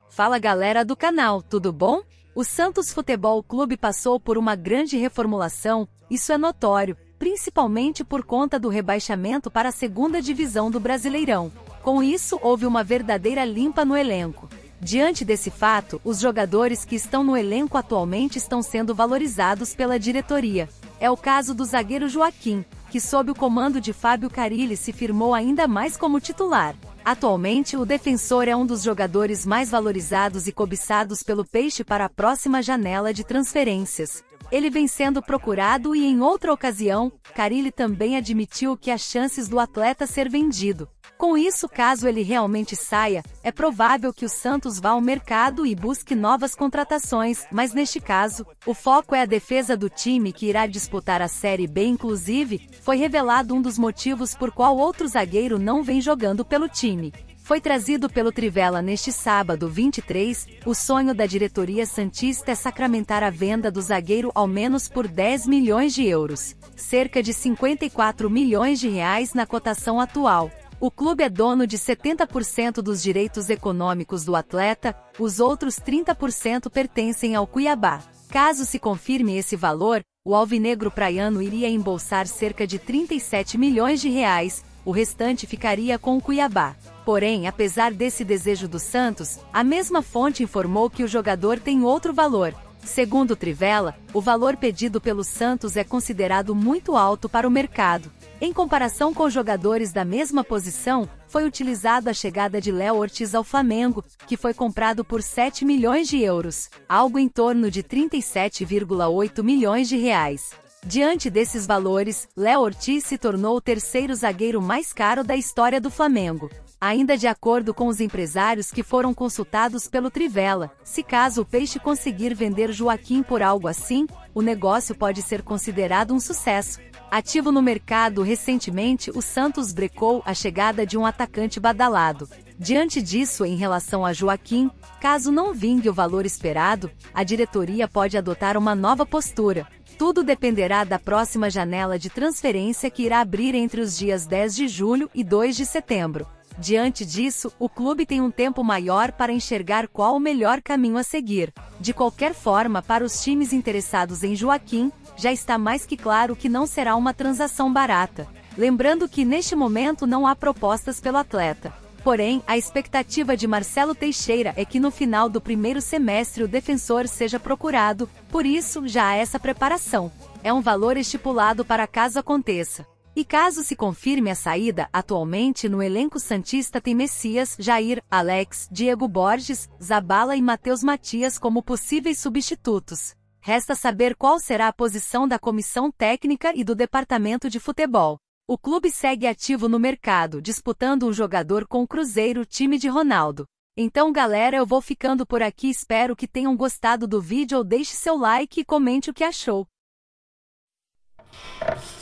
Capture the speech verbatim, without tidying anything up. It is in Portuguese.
Fala galera do canal, tudo bom? O Santos Futebol Clube passou por uma grande reformulação, isso é notório, principalmente por conta do rebaixamento para a segunda divisão do Brasileirão. Com isso, houve uma verdadeira limpa no elenco. Diante desse fato, os jogadores que estão no elenco atualmente estão sendo valorizados pela diretoria. É o caso do zagueiro Joaquim, que sob o comando de Fábio Carille se firmou ainda mais como titular. Atualmente, o defensor é um dos jogadores mais valorizados e cobiçados pelo Peixe para a próxima janela de transferências. Ele vem sendo procurado e em outra ocasião, Carille também admitiu que há chances do atleta ser vendido. Com isso, caso ele realmente saia, é provável que o Santos vá ao mercado e busque novas contratações, mas neste caso, o foco é a defesa do time que irá disputar a Série B. Inclusive, foi revelado um dos motivos por qual outro zagueiro não vem jogando pelo time. Foi trazido pelo Trivela neste sábado vinte e três, o sonho da diretoria santista é sacramentar a venda do zagueiro ao menos por dez milhões de euros, cerca de cinquenta e quatro milhões de reais na cotação atual. O clube é dono de setenta por cento dos direitos econômicos do atleta, os outros trinta por cento pertencem ao Cuiabá. Caso se confirme esse valor, o alvinegro praiano iria embolsar cerca de trinta e sete milhões de reais, o restante ficaria com o Cuiabá. Porém, apesar desse desejo do Santos, a mesma fonte informou que o jogador tem outro valor. Segundo o Trivela, o valor pedido pelo Santos é considerado muito alto para o mercado. Em comparação com jogadores da mesma posição, foi utilizado a chegada de Léo Ortiz ao Flamengo, que foi comprado por sete milhões de euros, algo em torno de trinta e sete vírgula oito milhões de reais. Diante desses valores, Léo Ortiz se tornou o terceiro zagueiro mais caro da história do Flamengo. Ainda de acordo com os empresários que foram consultados pelo Trivela, se caso o Peixe conseguir vender Joaquim por algo assim, o negócio pode ser considerado um sucesso. Ativo no mercado recentemente, o Santos brecou a chegada de um atacante badalado. Diante disso, em relação a Joaquim, caso não vingue o valor esperado, a diretoria pode adotar uma nova postura. Tudo dependerá da próxima janela de transferência que irá abrir entre os dias dez de julho e dois de setembro. Diante disso, o clube tem um tempo maior para enxergar qual o melhor caminho a seguir. De qualquer forma, para os times interessados em Joaquim, já está mais que claro que não será uma transação barata. Lembrando que neste momento não há propostas pelo atleta. Porém, a expectativa de Marcelo Teixeira é que no final do primeiro semestre o defensor seja procurado, por isso já há essa preparação. É um valor estipulado para caso aconteça. E caso se confirme a saída, atualmente no elenco santista tem Messias, Jair, Alex, Diego Borges, Zabala e Matheus Matias como possíveis substitutos. Resta saber qual será a posição da comissão técnica e do departamento de futebol. O clube segue ativo no mercado, disputando um jogador com o Cruzeiro, time de Ronaldo. Então galera, eu vou ficando por aqui, espero que tenham gostado do vídeo ou deixe seu like e comente o que achou.